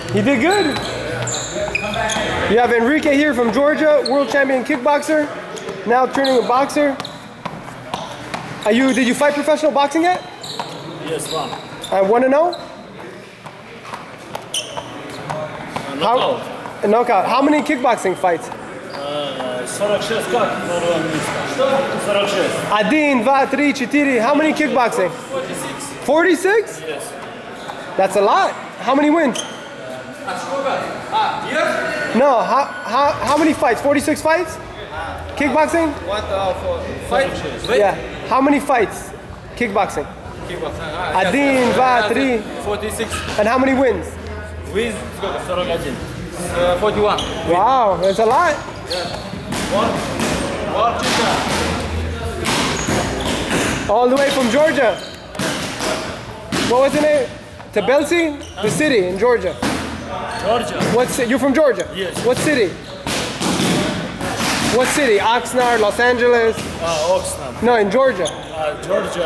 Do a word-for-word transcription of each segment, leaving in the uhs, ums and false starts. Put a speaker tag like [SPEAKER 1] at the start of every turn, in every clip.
[SPEAKER 1] He did good. You have Enrike here from Georgia, world champion kickboxer, now turning a boxer. Are you? Did you fight professional boxing yet?
[SPEAKER 2] Yes, one.
[SPEAKER 1] I want to know.
[SPEAKER 2] Uh, knockout.
[SPEAKER 1] How, a knockout. How many kickboxing fights?
[SPEAKER 2] Uh, сорок шесть как? сорок шесть.
[SPEAKER 1] Один, два, три, четыре. How many kickboxing?
[SPEAKER 2] forty-six.
[SPEAKER 1] forty-six?
[SPEAKER 2] Yes.
[SPEAKER 1] That's a lot. How many wins? No, how, how, how many fights? forty-six fights? Kickboxing?
[SPEAKER 3] What uh, for fight?
[SPEAKER 1] Yeah. How many fights? Kickboxing.
[SPEAKER 3] Kickboxing.
[SPEAKER 1] Один, два, три.
[SPEAKER 3] forty-six.
[SPEAKER 1] And how many wins?
[SPEAKER 3] Wins?
[SPEAKER 2] сорок один.
[SPEAKER 3] Uh, forty-one.
[SPEAKER 1] Wow, that's a lot.
[SPEAKER 3] One. One chicken.
[SPEAKER 1] All the way from Georgia. What was the name? Tbilisi? The city in Georgia.
[SPEAKER 2] Georgia.
[SPEAKER 1] What's you're from Georgia?
[SPEAKER 2] Yes.
[SPEAKER 1] What city? What city? Oxnard, Los Angeles?
[SPEAKER 2] Uh, Oxnard.
[SPEAKER 1] No, in Georgia.
[SPEAKER 2] Uh, Georgia.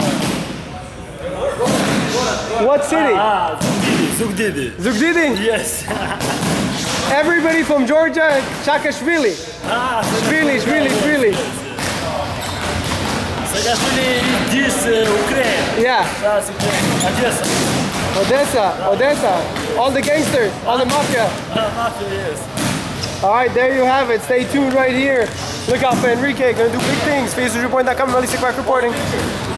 [SPEAKER 1] What city?
[SPEAKER 2] Ah, Zugdidi.
[SPEAKER 1] Zugdidi?
[SPEAKER 2] Yes.
[SPEAKER 1] Everybody from Georgia, Chakashvili.
[SPEAKER 2] Ah,
[SPEAKER 1] Shvili, Shvili, Shvili.
[SPEAKER 2] Saakashvili is this uh, Ukraine.
[SPEAKER 1] Yeah.
[SPEAKER 2] That's Ukraine. Odessa.
[SPEAKER 1] Odessa, Odessa. All the gangsters, all the mafia.
[SPEAKER 2] Uh, mafia, yes.
[SPEAKER 1] All right, there you have it. Stay tuned right here. Look out for Enrike. Gonna do big things. Facebook Report dot com, Melissa Quack reporting.